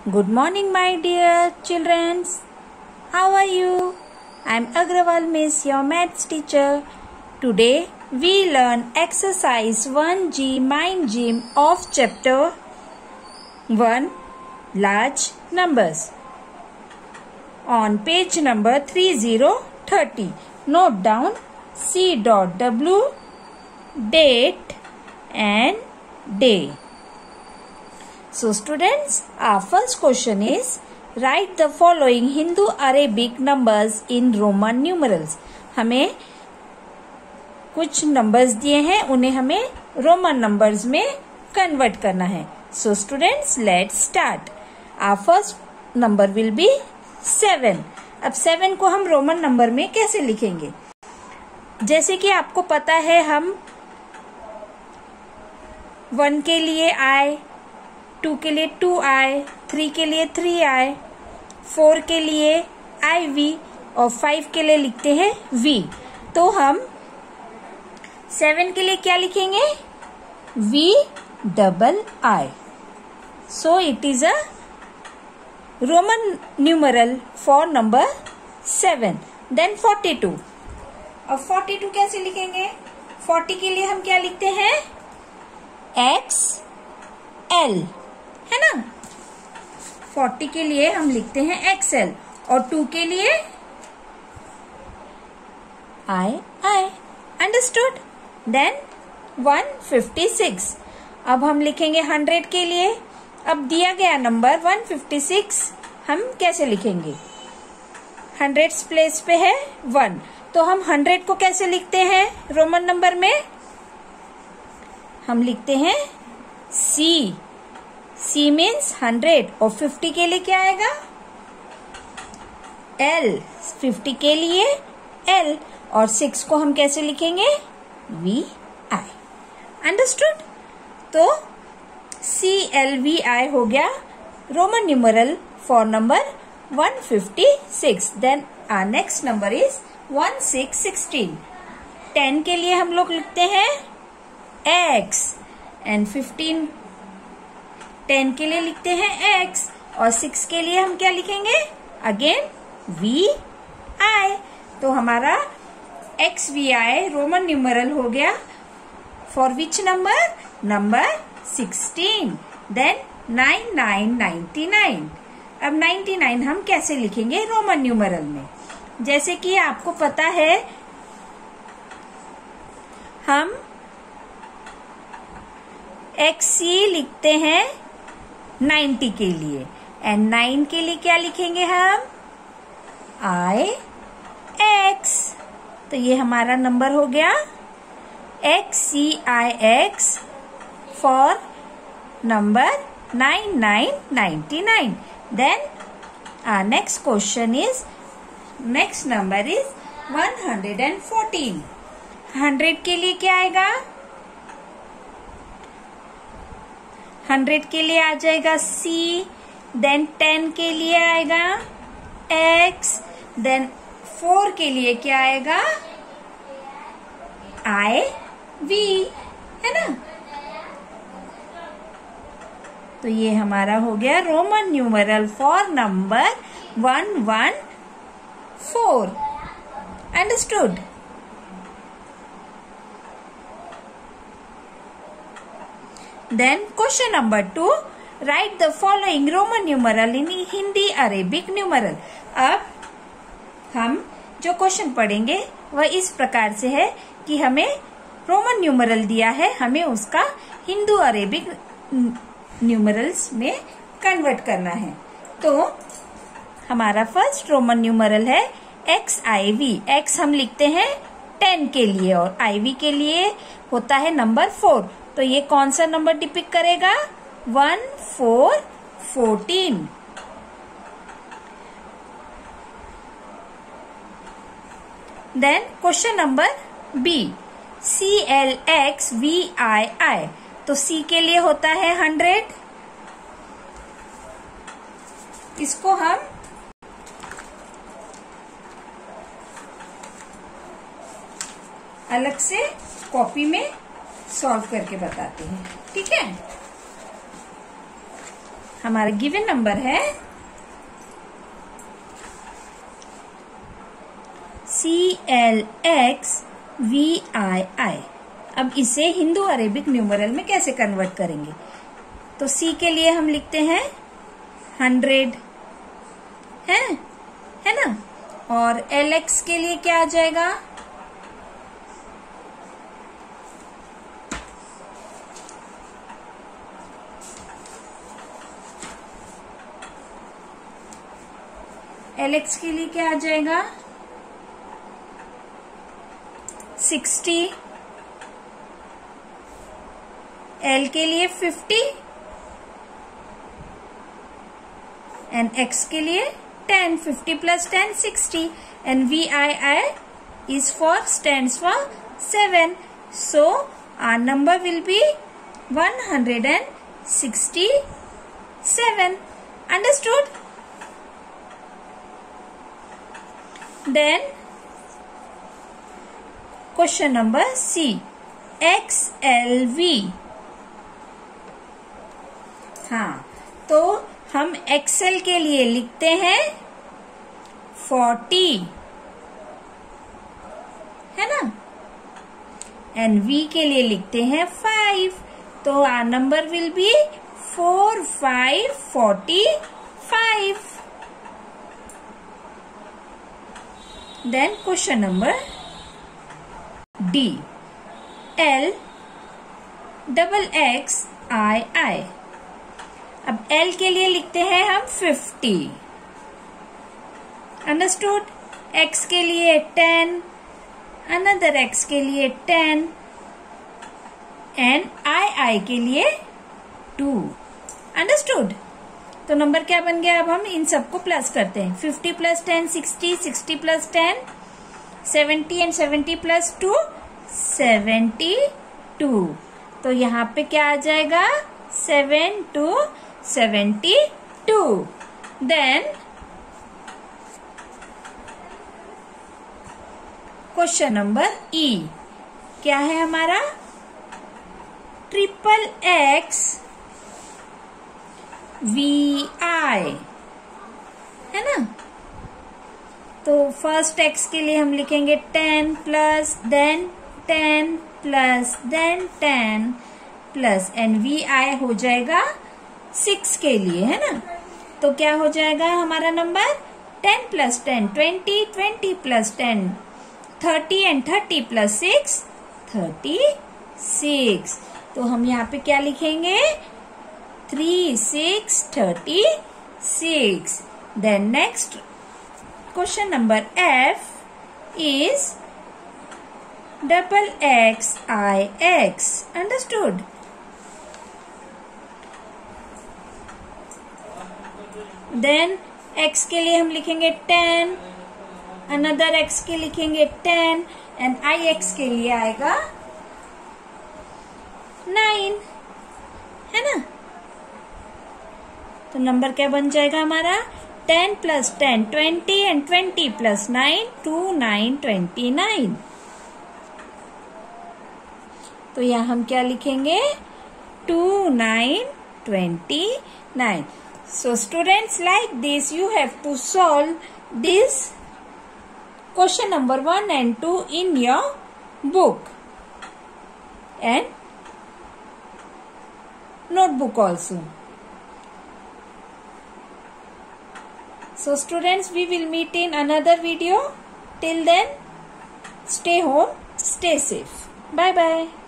Good morning, my dear children. How are you? I am Agrawal Miss, your maths teacher. Today we learn exercise 1G mind gym of chapter 1 large numbers. On page number 3030, note down C.W, date and day. So students, our first question is write the following Hindu-Arabic numbers in Roman numerals. हमें कुछ numbers दिए हैं, उन्हें हमें Roman numbers में convert करना है. So students, let's start. Our first number will be 7. अब 7 को हम रोमन नंबर में कैसे लिखेंगे? जैसे कि आपको पता है, हम 1 के लिए I, 2 के लिए 2I, 3 के लिए 3I, 4 के लिए IV और 5 के लिए लिखते हैं V. तो हम 7 के लिए क्या लिखेंगे? VII. So it is a Roman numeral for number 7. Then 42. अब 42 कैसे लिखेंगे? 40 के लिए हम क्या लिखते हैं? XL, है ना. 40 के लिए हम लिखते हैं XL और 2 के लिए I. Understood? Then 156. अब हम लिखेंगे 100 के लिए. अब दिया गया नंबर 156 हम कैसे लिखेंगे? 100 प्लेस पे है 1, तो हम 100 को कैसे लिखते हैं रोमन नंबर में? हम लिखते हैं C मीन्स 100 और 50 के लिए क्या आएगा? L. 50 के लिए L और 6 को हम कैसे लिखेंगे? VI. अंडरस्टूड? तो CLVI हो गया roman numeral for number 156. Then our next number is 1616. 10 के लिए हम लोग लिखते हैं X एंड 15 10 के लिए लिखते हैं X और 6 के लिए हम क्या लिखेंगे? Again VI. तो हमारा XVI रोमन न्यूमरल हो गया for which number? Number 16. Then 99. अब 99 हम कैसे लिखेंगे रोमन न्यूमरल में? जैसे कि आपको पता है, हम XC लिखते हैं 90 के लिए एंड 9 के लिए क्या लिखेंगे हम? IX. तो ये हमारा नंबर हो गया XCIX for number 9999. Then our next question is, next number is 114. 100 के लिए क्या आएगा? 100 के लिए आ जाएगा C. देन 10 के लिए आएगा X. देन 4 के लिए क्या आएगा? IV, है ना. तो ये हमारा हो गया roman numeral for number 114. Understood? Then question number 2, write the following Roman numeral in Hindi Arabic numeral. अब हम जो क्वेश्चन पढ़ेंगे वह इस प्रकार से है कि हमें रोमन न्यूमरल दिया है, हमें उसका हिंदू अरेबिक न्यूमरल्स में कन्वर्ट करना है. तो हमारा फर्स्ट रोमन न्यूमरल है XIV. X हम लिखते हैं 10 के लिए और IV के लिए होता है नंबर 4. तो ये कौन सा नंबर डिपिक्ट करेगा? 1414. Then question number B, CLXVII. तो C के लिए होता है 100. इसको हम अलग से कॉपी में सॉल्व करके बताते हैं, ठीक है. हमारा गिवन नंबर है CLXVII। अब इसे हिंदू अरेबिक न्यूमरल में कैसे कन्वर्ट करेंगे? तो C के लिए हम लिखते हैं 100 है ना, और LX के लिए क्या आ जाएगा? LX के लिए क्या आ जाएगा? 60, L के लिए 50 एंड X के लिए 10, 50 plus 10 60, and VII is stands for 7. So our number will be 167. Understood? Then question number C, XLV। हाँ, तो हम XL के लिए लिखते हैं 40, है ना, एंड V के लिए लिखते हैं 5। तो our number will be 4, 5, 45। Then question number D, LXXII। अब L के लिए लिखते हैं हम 50। अंडरस्टूड? X के लिए 10, अनदर X के लिए 10 एंड II के लिए 2। अंडरस्टूड? तो नंबर क्या बन गया? अब हम इन सबको प्लस करते हैं। 50 plus 10 60, 60 plus 10 70 एंड 70 plus 2 72। तो यहाँ पे क्या आ जाएगा? 7 to 72। Then question number E, क्या है हमारा? XXVI, है ना। तो फर्स्ट X के लिए हम लिखेंगे 10 plus then 10 plus then 10 plus and VI हो जाएगा 6 के लिए, है ना। तो क्या हो जाएगा हमारा number? 10 plus 10 20, 20 plus 10 30 and 30 plus 6 36। तो हम यहाँ पे क्या लिखेंगे? 3, 6, 36। Then next question number F is XXIX। Understood? Then X के लिए हम लिखेंगे 10, अनदर X के लिखेंगे 10 एंड IX के लिए आएगा 9, है ना। तो नंबर क्या बन जाएगा हमारा? 10 plus 10 20 एंड 20 plus 9 2 9 29। तो यहाँ हम क्या लिखेंगे? 2 9 29। So students, like this you have to solve this question number 1 and 2 in your book and notebook also. So students, we will meet in another video. Till then, stay home, stay safe. Bye bye.